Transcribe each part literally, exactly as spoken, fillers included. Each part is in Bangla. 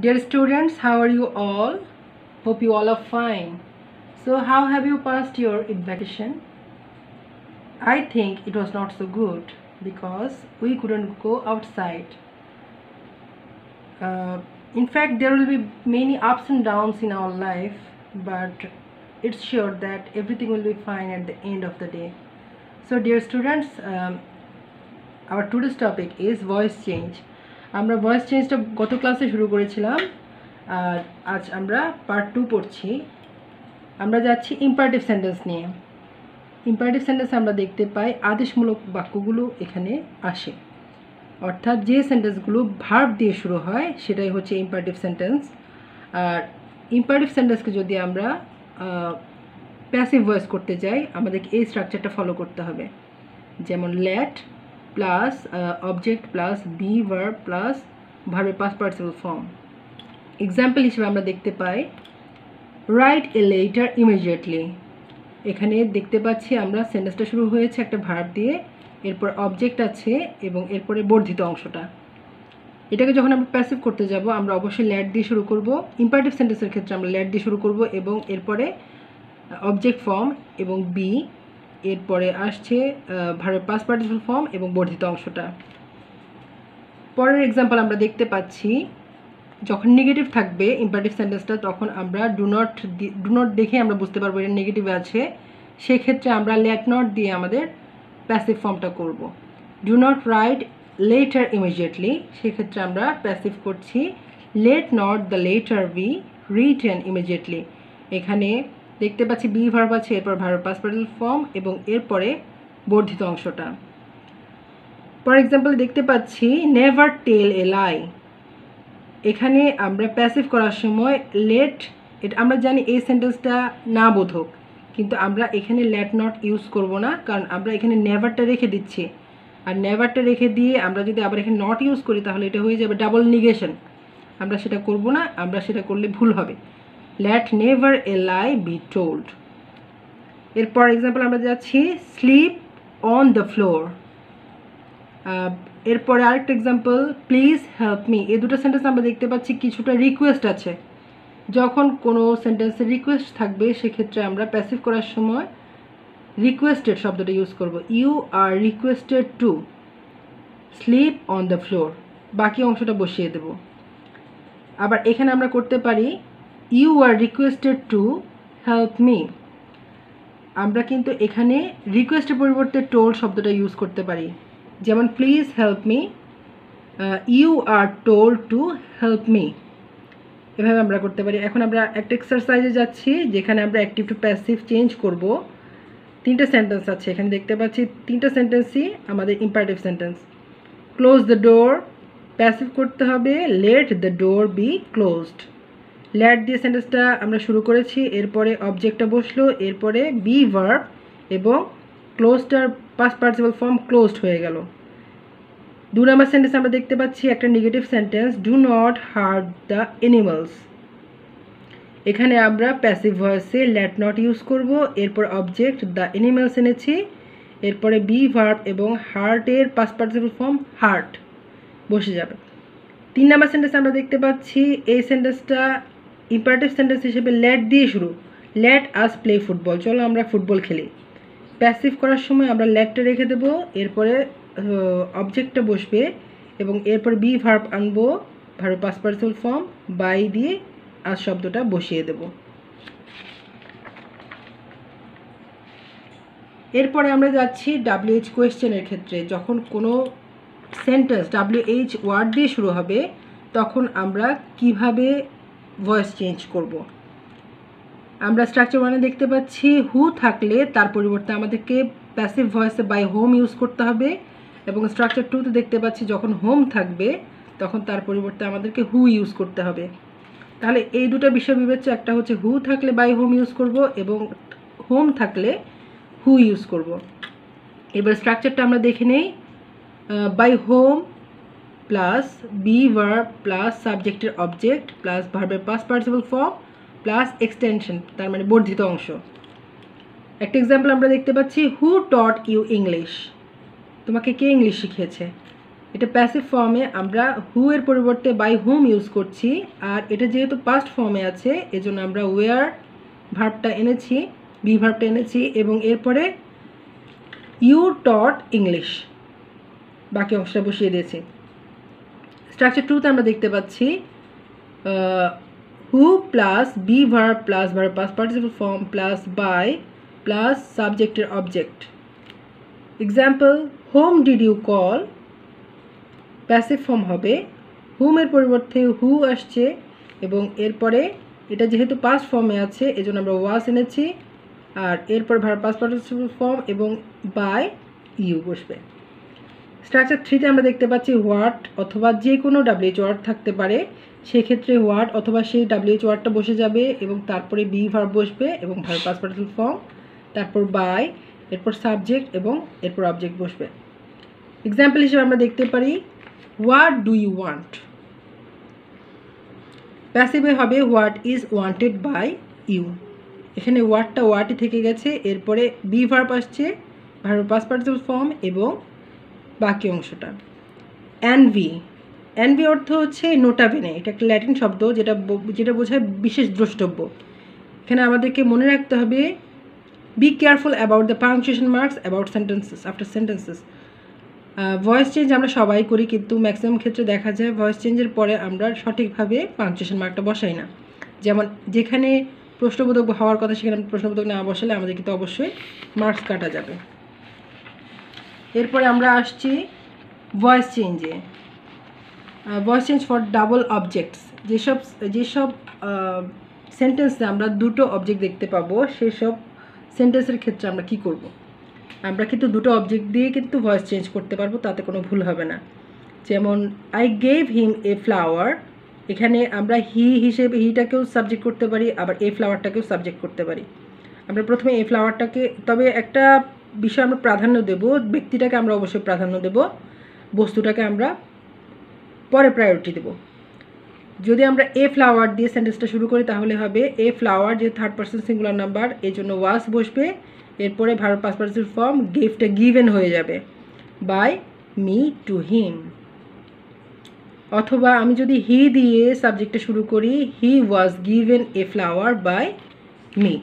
Dear students, how are you all? Hope you all are fine. So how have you passed your vacation? I think it was not so good because we couldn't go outside. Uh, in fact, there will be many ups and downs in our life, but it's sure that everything will be fine at the end of the day. So dear students, um, our today's topic is voice change. আমরা ভয়েস চেঞ্জটা গত ক্লাসে শুরু করেছিলাম আর আজ আমরা পার্ট টু পড়ছি। আমরা যাচ্ছি ইম্পারেটিভ সেন্টেন্স নিয়ে। ইম্পারেটিভ সেন্টেন্স আমরা দেখতে পাই আদেশমূলক বাক্যগুলো এখানে আসে, অর্থাৎ যে সেন্টেন্সগুলো ভার্ব দিয়ে শুরু হয় সেটাই হচ্ছে ইম্পারেটিভ সেন্টেন্স। আর ইম্পারেটিভ সেন্টেন্সকে যদি আমরা প্যাসিভ ভয়েস করতে যাই আমাদেরকে এই স্ট্রাকচারটা ফলো করতে হবে, যেমন let plus object plus be verb plus ভার্বের পাস্ট পার্টিসিপল ফর্ম। এক্সাম্পল হিসেবে আমরা দেখতে পাই রাইট এ লেটার ইমিডিয়েটলি। এখানে দেখতে পাচ্ছি আমরা সেন্টেন্সটা শুরু হয়েছে একটা ভার্ব দিয়ে, এরপর অবজেক্ট আছে এবং এরপরে বর্ধিত অংশটা। এটাকে যখন আমরা প্যাসিভ করতে যাব আমরা অবশ্যই লেট দিয়ে শুরু করব। ইম্পারেটিভ সেন্টেন্সের ক্ষেত্রে আমরা লেট দিয়ে শুরু করব এবং এরপরে অবজেক্ট ফর্ম এবং বি, এরপরে আসছে ভার্বের পাস্ট পার্টিসিপল ফর্ম এবং বর্ধিত অংশটা। পরের এক্সাম্পল আমরা দেখতে পাচ্ছি যখন নেগেটিভ থাকবে ইম্পারেটিভ সেন্টেন্সটা তখন আমরা ডু নট ডু নট দেখে আমরা বুঝতে পারবো এটা নেগেটিভ আছে, সেক্ষেত্রে আমরা লেট নট দিয়ে আমাদের প্যাসিভ ফর্মটা করব। Do not write letter immediately, সেক্ষেত্রে আমরা প্যাসিভ করছি let not the letter be written immediately. এখানে দেখতে পাচ্ছি বি ভার্ব আছে, এরপর ভার্বের পাস্ট পার্টিসিপল ফর্ম এবং এরপরে বর্ধিত অংশটা। ফর এক্সাম্পল দেখতে পাচ্ছি নেভার টেল এ লাই। এখানে আমরা প্যাসিভ করার সময় লেট, এটা আমরা জানি এই সেন্টেন্সটা না বোধক, কিন্তু আমরা এখানে লেট নট ইউজ করব না, কারণ আমরা এখানে নেভারটা রেখে দিচ্ছি। আর নেভারটা রেখে দিয়ে আমরা যদি আবার এখানে নট ইউজ করি তাহলে এটা হয়ে যাবে ডাবল নিগেশন। আমরা সেটা করব না, আমরা সেটা করলে ভুল হবে। Let never a lie be told. এরপর এক্সাম্পল আমরা যাচ্ছি স্লিপ অন দ্য ফ্লোর। এরপরে আরেকটা এক্সাম্পল প্লিজ হেল্প মি। এই দুটো সেন্টেন্স আমরা দেখতে পাচ্ছি কিছুটা রিকোয়েস্ট আছে। যখন কোনো সেন্টেন্সে রিকোয়েস্ট থাকবে সেক্ষেত্রে আমরা প্যাসিভ করার সময় রিকোয়েস্টেড শব্দটা ইউজ করব। You are requested to sleep on the floor, বাকি অংশটা বসিয়ে দেব। আবার এখানে আমরা করতে পারি you are requested to help me. আমরা কিন্তু এখানে রিকোয়েস্টের পরিবর্তে টোল্ড শব্দটা ইউজ করতে পারি, যেমন please help me, you are told to help me, এভাবে আমরা করতে পারি। এখন আমরা একটা এক্সারসাইজে যাচ্ছি যেখানে আমরা অ্যাক্টিভ টু প্যাসিভ চেঞ্জ করব। তিনটা সেন্টেন্স আছে এখানে দেখতে পাচ্ছি, তিনটা সেন্টেন্সই আমাদের imperative sentence. Close the door, passive করতে হবে let the door be closed. Let দিয়ে সেন্টেন্সটা আমরা শুরু করেছি, এরপরে অবজেক্টটা বসলো, এরপরে বি ভার্ব এবং ক্লোজটার পাস্ট পার্টিসিপল ফর্ম ক্লোজড হয়ে গেল। দু নম্বর সেন্টেন্স আমরা দেখতে পাচ্ছি একটা negative sentence do not hurt the animals. এখানে আমরা প্যাসিভ ভয়েসে লেট নট ইউজ করব, এরপর অবজেক্ট দ্য অ্যানিমালস এনেছি, এরপরে বি ভার্ব এবং হার্টের পাস্ট পার্টিসিপল ফর্ম হার্ট বসে যাবে। তিন নম্বর সেন্টেন্স আমরা দেখতে পাচ্ছি এই সেন্টেন্সটা ইম্পারেটিভ সেন্টেন্স হিসেবে লেট দিয়ে শুরু, লেট আস প্লে ফুটবল, চলো আমরা ফুটবল খেলি। প্যাসিভ করার সময় আমরা লেটটা রেখে দেবো, এরপরে অবজেক্টটা বসবে এবং এরপর বি ভার্ব আনবো, verb past participle form by দিয়ে আস শব্দটা বসিয়ে দেব। এরপরে আমরা যাচ্ছি ডাব্লিউ এইচ কোয়েশ্চেনের ক্ষেত্রে। যখন কোনো সেন্টেন্স ডাব্লিউ এইচ ওয়ার্ড দিয়ে শুরু হবে তখন আমরা কিভাবে ভয়েস চেঞ্জ করব। আমরা স্ট্রাকচার ওয়ানে দেখতে পাচ্ছি হু থাকলে তার পরিবর্তে আমাদেরকে প্যাসিভ ভয়েসে বাই হোম ইউজ করতে হবে, এবং স্ট্রাকচার টুতে দেখতে পাচ্ছি যখন হোম থাকবে তখন তার পরিবর্তে আমাদেরকে হু ইউজ করতে হবে। তাহলে এই দুটো বিষয় বিবেচ্য, একটা হচ্ছে হু থাকলে বাই হোম ইউজ করব এবং হোম থাকলে হু ইউজ করব। এবার স্ট্রাকচারটা আমরা দেখে নেই। By whom plus be verb plus সাবজেক্টের অবজেক্ট প্লাস ভার্বের past participle form plus extension, তার মানে বর্ধিত অংশ। একটা এক্সাম্পল আমরা দেখতে পাচ্ছি হু টট ইউ ইংলিশ। তোমাকে কে ইংলিশ শিখিয়েছে? এটা প্যাসিভ ফর্মে আমরা হু এর পরিবর্তে বাই হুম ইউজ করছি, আর এটা যেহেতু পাস্ট ফর্মে আছে এজন্য আমরা ওয়ার ভার্বটা এনেছি, বি ভার্বটা এনেছি এবং এরপরে ইউ টট ইংলিশ বাকি অংশটা বসিয়ে দিয়েছি। স্ট্রাকচার টুতে আমরা দেখতে পাচ্ছি who plus be verb plus verb past participle form plus by plus সাবজেক্টের object. Example, whom did you call, passive form হবে হুমের পরিবর্তে হু আসছে এবং এরপরে এটা যেহেতু পাস্ট ফর্মে আছে এজন্য আমরা ওয়াস এনেছি, আর এরপর ভার্ব পাস্ট পার্টিসিপল ফর্ম এবং বাই ইউ বসবে। স্ট্রাকচার থ্রিতে আমরা দেখতে পাচ্ছি হোয়াট অথবা যে কোনো ডাব্লিউএইচ ওয়ার্ড থাকতে পারে, সেক্ষেত্রে হোয়াট অথবা সেই ডাব্লিউএইচ ওয়ার্ডটা বসে যাবে এবং তারপরে বি ভার্ব বসবে এবং ভার্ব পাস্ট পার্টিসিপল ফর্ম, তারপর বাই, এরপর সাবজেক্ট এবং এরপর অবজেক্ট বসবে। এক্সাম্পল হিসেবে আমরা দেখতে পারি হোয়াট ডু ইউ ওয়ান্ট, প্যাসিভে হবে what is wanted by you. এখানে ওয়ার্ডটা ওয়ার্ডই থেকে গেছে, এরপরে বি ভার্ব আসছে, ভার্ব পাস্ট পার্টিসিপল ফর্ম এবং বাকি অংশটা। অ্যানভি, অ্যানভি অর্থ হচ্ছে নোটা বেনে, এটা একটা ল্যাটিন শব্দ যেটা যেটা বোঝায় বিশেষ দ্রষ্টব্য। এখানে আমাদেরকে মনে রাখতে হবে be careful about the punctuation marks about sentences after sentences. Voice change আমরা সবাই করি, কিন্তু ম্যাক্সিমাম ক্ষেত্রে দেখা যায় ভয়েস চেঞ্জের পরে আমরা সঠিকভাবে পাংচুয়েশন মার্কটা বসাই না। যেমন যেখানে প্রশ্নবোধক হওয়ার কথা সেখানে প্রশ্নবোধক না বসালে আমাদের কিন্তু অবশ্যই মার্কস কাটা যাবে। এরপরে আমরা আসছি ভয়েস চেঞ্জে। Voice change for double objects, যেসব যেসব সেন্টেন্সে আমরা দুটো অবজেক্ট দেখতে পাবো সেসব সেন্টেন্সের ক্ষেত্রে আমরা কি করব, আমরা কিন্তু দুটো অবজেক্ট দিয়ে কিন্তু ভয়েস চেঞ্জ করতে পারবো, তাতে কোনো ভুল হবে না। যেমন I gave him a flower, এখানে আমরা হি হিসেবে হিটাকেও সাবজেক্ট করতে পারি, আবার এ ফ্লাওয়ারটাকেও সাবজেক্ট করতে পারি। আমরা প্রথমে এ ফ্লাওয়ারটাকে, তবে একটা বিষয় আমরা প্রাধান্য দেব, ব্যক্তিটাকে আমরা অবশ্যই প্রাধান্য দেব, বস্তুটাকে আমরা পরে প্রায়োরিটি দেব। যদি আমরা এ ফ্লাওয়ার দিয়ে সেন্টেন্সটা শুরু করি তাহলে হবে এ ফ্লাওয়ার, যে থার্ড পারসন সিঙ্গুলার নাম্বার এই জন্য ওয়াস বসবে, এরপরে ভার্ব পাস্ট পার্টিসিপল ফর্ম, গিফটটা গিভেন হয়ে যাবে বাই মি টু হিম। অথবা আমি যদি হি দিয়ে সাবজেক্টটা শুরু করি, he was given a flower by me.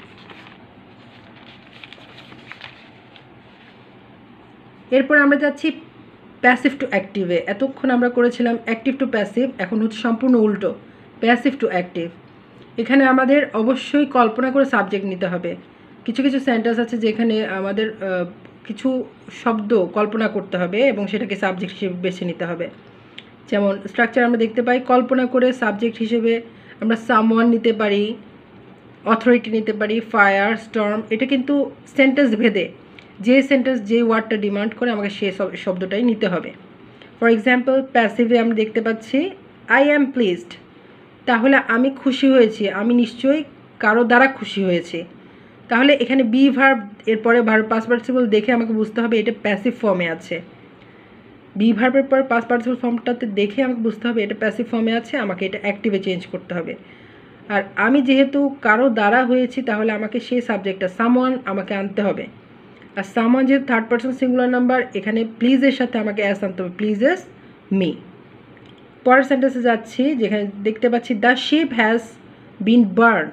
এরপর আমরা যাচ্ছি প্যাসিভ টু অ্যাক্টিভে। এতক্ষণ আমরা করেছিলাম অ্যাক্টিভ টু প্যাসিভ, এখন হচ্ছে সম্পূর্ণ উল্টো, প্যাসিভ টু অ্যাক্টিভ। এখানে আমাদের অবশ্যই কল্পনা করে সাবজেক্ট নিতে হবে। কিছু কিছু সেন্টেন্স আছে যেখানে আমাদের কিছু শব্দ কল্পনা করতে হবে এবং সেটাকে সাবজেক্ট হিসেবে বেছে নিতে হবে। যেমন স্ট্রাকচার আমরা দেখতে পাই কল্পনা করে সাবজেক্ট হিসেবে আমরা সামওয়ান নিতে পারি, অথরিটি নিতে পারি, ফায়ার, স্টর্ম। এটা কিন্তু সেন্টেন্স ভেদে, যে সেন্টেন্স যে ওয়ার্ডটা ডিমান্ড করে আমাকে সে শব্দটাই নিতে হবে। ফর এক্সাম্পল প্যাসিভে আমরা দেখতে পাচ্ছি আই অ্যাম প্লিজড, তাহলে আমি খুশি হয়েছি, আমি নিশ্চয়ই কারো দ্বারা খুশি হয়েছি। তাহলে এখানে বি ভার্ব এরপরে ভার্ব পাস্ট পার্টিসিপল দেখে আমাকে বুঝতে হবে এটা প্যাসিভ ফর্মে আছে। বি ভার্বের পর পাস্ট পার্টিসিপল ফর্মটাতে দেখে আমাকে বুঝতে হবে এটা প্যাসিভ ফর্মে আছে, আমাকে এটা অ্যাক্টিভে চেঞ্জ করতে হবে। আর আমি যেহেতু কারো দ্বারা হয়েছি তাহলে আমাকে সেই সাবজেক্টটা সামওয়ান আমাকে আনতে হবে। আর সামওয়ান যেহেতু থার্ড পারসন সিঙ্গুলার নাম্বার, এখানে প্লিজের সাথে আমাকে অ্যাস আনতে হবে, প্লিজেস মি। পরের সেন্টেন্সে যাচ্ছি, যেখানে দেখতে পাচ্ছি the ship has been burned,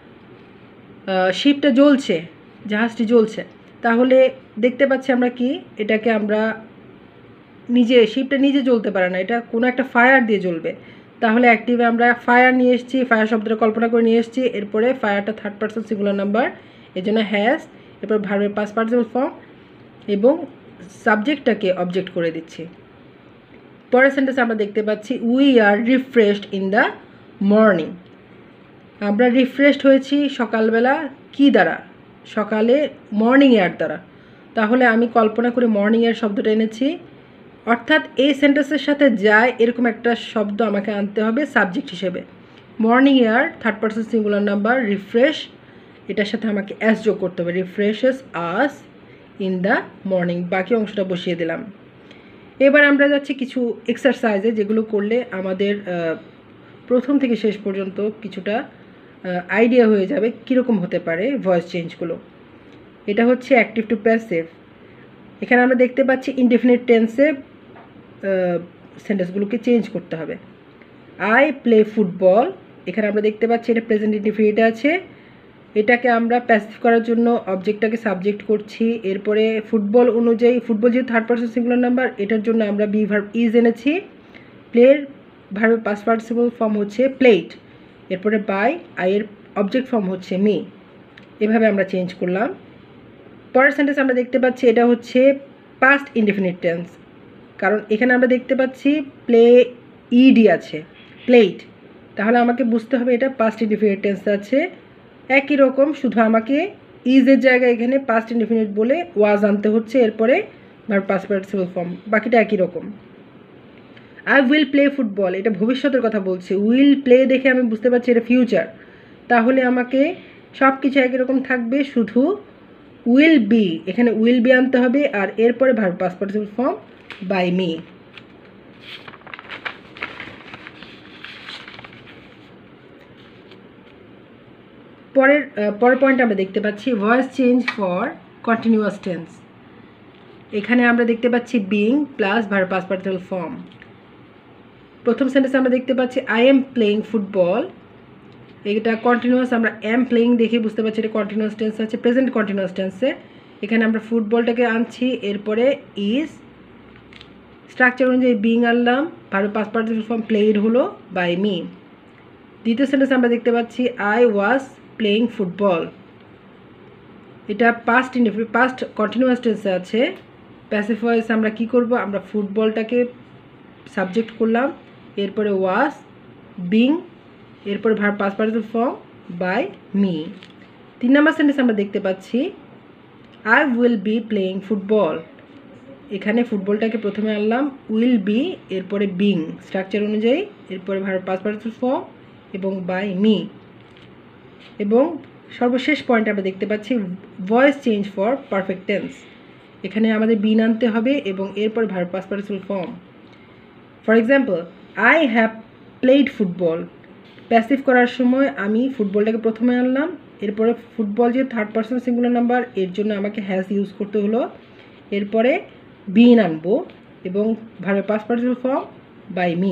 শিপটা জ্বলছে, জাহাজটি জ্বলছে। তাহলে দেখতে পাচ্ছি আমরা কি, এটাকে আমরা নিজে, শিপটা নিজে জ্বলতে পারে না, এটা কোনো একটা ফায়ার দিয়ে জ্বলবে। তাহলে অ্যাক্টিভে আমরা ফায়ার নিয়ে এসেছি, ফায়ার শব্দটা কল্পনা করে নিয়ে এসেছি, এরপরে ফায়ারটা থার্ড পারসন সিঙ্গুলার নাম্বার এই জন্য হ্যাজ, এরপর ভার্বের পাস্ট পার্টিসিপল ফর্ম এবং সাবজেক্টটাকে অবজেক্ট করে দিচ্ছি। পরের সেন্টেন্সে আমরা দেখতে পাচ্ছি we are refreshed in the morning, আমরা রিফ্রেশড হয়েছি সকালবেলা কি দ্বারা, সকালে মর্নিং এয়ার দ্বারা। তাহলে আমি কল্পনা করে মর্নিং এয়ার শব্দটা এনেছি, অর্থাৎ এই সেন্টেন্সের সাথে যায় এরকম একটা শব্দ আমাকে আনতে হবে সাবজেক্ট হিসেবে। Morning air third person singular number, refresh এটার সাথে আমাকে অ্যাস যোগ করতে হবে, refreshes us in the morning, বাকি অংশটা বসিয়ে দিলাম। এবার আমরা যাচ্ছি কিছু এক্সারসাইজে, যেগুলো করলে আমাদের প্রথম থেকে শেষ পর্যন্ত কিছুটা আইডিয়া হয়ে যাবে কীরকম হতে পারে ভয়েস চেঞ্জগুলো। এটা হচ্ছে অ্যাক্টিভ টু প্যাসিভ। এখানে আমরা দেখতে পাচ্ছি ইনডেফিনিট টেন্সে সেন্টেন্সগুলোকে চেঞ্জ করতে হবে। আই প্লে ফুটবল, এখানে আমরা দেখতে পাচ্ছি এটা প্রেজেন্ট ইনডিফিনিট আছে, এটাকে আমরা প্যাসিভ করার জন্য অবজেক্টটাকে সাবজেক্ট করছি। এরপরে ফুটবল অনুযায়ী, ফুটবল যেহেতু থার্ড পারসন সিঙ্গুলার নাম্বার, এটার জন্য আমরা বি ভার্ব ইজ এনেছি। প্লের ভার্বের পাস্ট পার্টিসিপল ফর্ম হচ্ছে প্লেড। এরপরে বাই, আইয়ের অবজেক্ট ফর্ম হচ্ছে মি। এভাবে আমরা চেঞ্জ করলাম। পরের সেন্টেন্স আমরা দেখতে পাচ্ছি এটা হচ্ছে পাস্ট ইনডিফিনিট টেন্স, কারণ এখানে আমরা দেখতে পাচ্ছি প্লে ইডি আছে, প্লেড, তাহলে আমাকে বুঝতে হবে এটা পাস্ট ইনডিফিনিট টেন্স আছে। একই রকম, শুধু আমাকে ইজের জায়গায় এখানে পাস্ট ইনডিফিনিট বলে ওয়াজ আনতে হচ্ছে, এরপরে ভার্ব পাস্ট পার্টিসিপল ফর্ম, বাকিটা একই রকম। আই উইল প্লে ফুটবল, এটা ভবিষ্যতের কথা বলছে। উইল প্লে দেখে আমি বুঝতে পারছি এটা ফিউচার, তাহলে আমাকে সব কিছু একই রকম থাকবে, শুধু উইল বি, এখানে উইল বি আনতে হবে, আর এরপরে verb past participle form by me. পরের পরের পয়েন্ট আমরা দেখতে পাচ্ছি voice change for continuous tense. এখানে আমরা দেখতে পাচ্ছি being plus verb past participle form. প্রথম সেন্টেন্সে আমরা দেখতে পাচ্ছি আই এম প্লেইং ফুটবল, এটা কন্টিনিউয়াস, আমরা এম প্লেইং দেখে বুঝতে পারছি এটা কন্টিনিউয়াস টেন্স আছে, প্রেজেন্ট কন্টিনিউয়াস টেন্সে। এখানে আমরা ফুটবলটাকে আনছি, এরপরে ইজ, স্ট্রাকচার অনুযায়ী বিং আনলাম, verb past participle form played হলো বাই মি। দ্বিতীয় সেন্টেন্সে আমরা দেখতে পাচ্ছি আই ওয়াজ প্লেইং ফুটবল, এটা পাস্ট ইনডিফিনিট, পাস্ট কন্টিনিউয়াস টেন্সে আছে। প্যাসিভ ভয়েস আমরা কি করব, আমরা ফুটবলটাকে সাবজেক্ট করলাম, এরপরে ওয়াজ, বিং, এরপরে verb past participle form by me. তিন নম্বর সেন্টেন্স আমরা দেখতে পাচ্ছি I will be playing football, এখানে ফুটবলটাকে প্রথমে আনলাম, উইল বি, এরপরে বিং, স্ট্রাকচার অনুযায়ী, এরপরে ভার্ব পাস্ট পার্টিসিপল ফর্ম এবং বাই মি। এবং সর্বশেষ পয়েন্ট আমরা দেখতে পাচ্ছি voice change for perfect tense, এখানে আমাদের বিন আনতে হবে এবং এরপর verb past participle form. For example, I have played football, passive করার সময় আমি ফুটবলটাকে প্রথমে আনলাম, এরপরে ফুটবল যে থার্ড পারসন সিঙ্গুলার নাম্বার, এর জন্য আমাকে হ্যাজ ইউজ করতে হলো, এরপরে বিন আনবো এবং verb past participle form by me.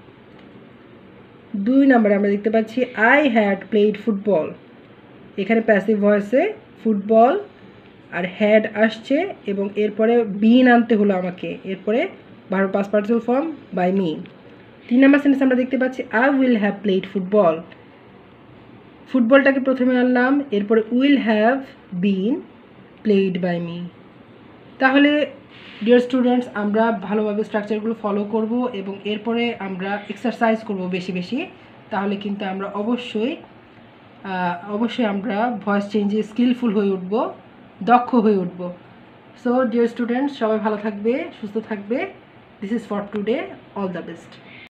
দুই নম্বরে আমরা দেখতে পাচ্ছি আই হ্যাড প্লেড ফুটবল, এখানে প্যাসিভ ভয়েসে ফুটবল আর হ্যাড আসছে এবং এরপরে বিন আনতে হলো আমাকে, এরপরে verb past participle form by me. তিন নম্বর সেন্টেন্স আমরা দেখতে পাচ্ছি I will have played football, ফুটবলটাকে প্রথমে আনলাম, এরপরে will have been played by me. তাহলে ডিয়ার স্টুডেন্টস, আমরা ভালোভাবে স্ট্রাকচারগুলো ফলো করব এবং এরপরে আমরা এক্সারসাইজ করব বেশি বেশি, তাহলে কিন্তু আমরা অবশ্যই অবশ্যই আমরা ভয়েস চেঞ্জে স্কিলফুল হয়ে উঠব, দক্ষ হয়ে উঠব। সো ডিয়ার স্টুডেন্টস, সবাই ভালো থাকবে, সুস্থ থাকবে। This is for today, all the best.